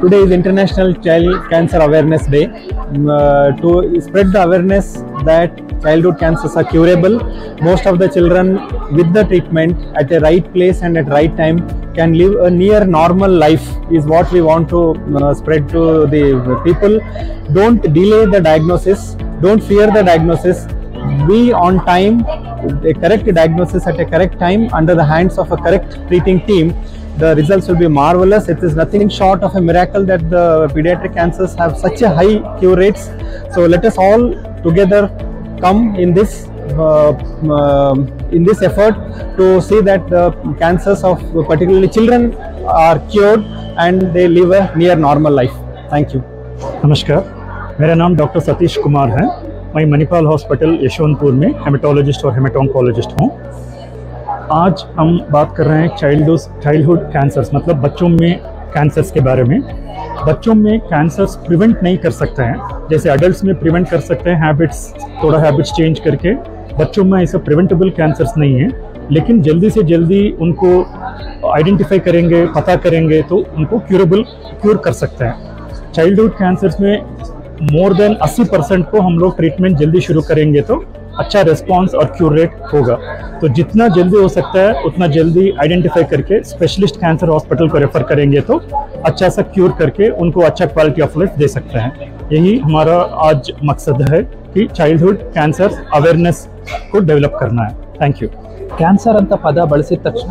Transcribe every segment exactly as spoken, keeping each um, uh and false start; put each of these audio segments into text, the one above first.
Today is International Child Cancer Awareness Day. Uh, to spread the awareness that childhood cancers are curable, most of the children with the treatment at the right place and at right time can live a near normal life is what we want to uh, spread to the people. Don't delay the diagnosis, don't fear the diagnosis, be on time, a correct diagnosis at a correct time under the hands of a correct treating team. The results will be marvelous. It is nothing short of a miracle that the pediatric cancers have such a high cure rates. So let us all together come in this uh, uh, in this effort to see that the cancers of particularly children are cured and they live a near normal life. Thank you. नमस्कार, मेरा नाम doctor Satish Kumar है। मैं Manipal hospital Yesvantpur में haematologist और हेमेटोंकोलॉजिस्ट हूँ। आज हम बात कर रहे हैं चाइल्डहुड चाइल्डहुड कैंसर्स, मतलब बच्चों में कैंसर्स के बारे में। बच्चों में कैंसर्स प्रिवेंट नहीं कर सकते हैं जैसे एडल्ट्स में प्रिवेंट कर सकते हैं, हैबिट्स थोड़ा हैबिट्स चेंज करके। बच्चों में ऐसा प्रिवेंटेबल कैंसर्स नहीं है, लेकिन जल्दी से जल्दी उनको आइडेंटिफाई करेंगे, पता करेंगे तो उनको क्यूरेबल क्यूर कर सकते हैं। चाइल्डहुड कैंसर्स में मोर देन अस्सी परसेंट को हम लोग ट्रीटमेंट जल्दी शुरू करेंगे तो अच्छा रिस्पांस और क्यूर रेट होगा। तो जितना जल्दी हो सकता है उतना जल्दी आइडेंटिफाई करके स्पेशलिस्ट कैंसर हॉस्पिटल को रेफर करेंगे तो अच्छा सा क्यूर करके उनको अच्छा क्वालिटी ऑफ लाइफ दे सकते हैं। यही हमारा आज मकसद है कि चाइल्डहुड कैंसर अवेयरनेस को डेवलप करना है। Thank you. ಕ್ಯಾನ್ಸರ್ ಅಂತ ಪದ ಬಳಸಿದ ತಕ್ಷಣ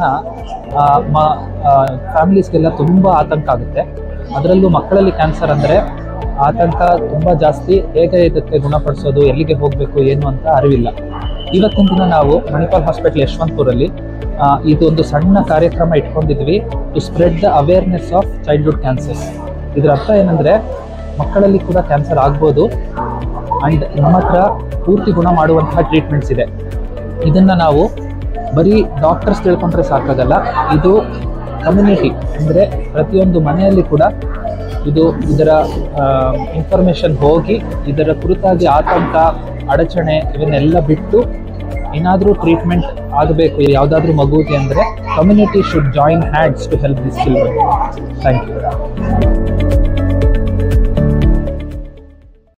ಫ್ಯಾಮಿಲೀಸ್ಗೆಲ್ಲ ತುಂಬ ಆತಂಕ ಆಗುತ್ತೆ. ಅದರಲ್ಲೂ ಮಕ್ಕಳಲ್ಲಿ ಕ್ಯಾನ್ಸರ್ ಅಂದರೆ ಆತಂಕ ತುಂಬ ಜಾಸ್ತಿ. ಹೇಗೆ ಇದಕ್ಕೆ ಗುಣಪಡಿಸೋದು, ಎಲ್ಲಿಗೆ ಹೋಗಬೇಕು ಏನು ಅಂತ ಅರಿವಿಲ್ಲ. ಇವತ್ತಿನ ದಿನ ನಾವು ಮಣಿಪಾಲ್ ಹಾಸ್ಪಿಟಲ್ ಯಶವಂತಪುರಲ್ಲಿ ಇದೊಂದು ಸಣ್ಣ ಕಾರ್ಯಕ್ರಮ ಇಟ್ಕೊಂಡಿದ್ವಿ to spread the awareness of childhood cancers. ಇದರ ಅರ್ಥ ಏನಂದರೆ ಮಕ್ಕಳಲ್ಲಿ ಕೂಡ ಕ್ಯಾನ್ಸರ್ ಆಗ್ಬೋದು ಆ್ಯಂಡ್ ನಮ್ಮ ಹತ್ರ ಪೂರ್ತಿ ಗುಣ ಮಾಡುವಂತಹ ಟ್ರೀಟ್ಮೆಂಟ್ಸ್ ಇದೆ. ಇದನ್ನು ನಾವು ಬರೀ ಡಾಕ್ಟರ್ಸ್ ತಿಳ್ಕೊಂಡ್ರೆ ಸಾಕಾಗಲ್ಲ, ಇದು ಕಮ್ಯುನಿಟಿ ಅಂದರೆ ಪ್ರತಿಯೊಂದು ಮನೆಯಲ್ಲಿ ಕೂಡ ಇದು ಇದರ ಇನ್ಫಾರ್ಮೇಷನ್ ಹೋಗಿ ಇದರ ಕುರಿತಾಗಿ ಆತಂಕ, ಅಡಚಣೆ ಇವನ್ನೆಲ್ಲ ಬಿಟ್ಟು ಏನಾದರೂ ಟ್ರೀಟ್ಮೆಂಟ್ ಆಗಬೇಕು ಯಾವುದಾದ್ರೂ ಮಗುವಿಗೆ ಅಂದರೆ community should join hands to help this children. Thank you.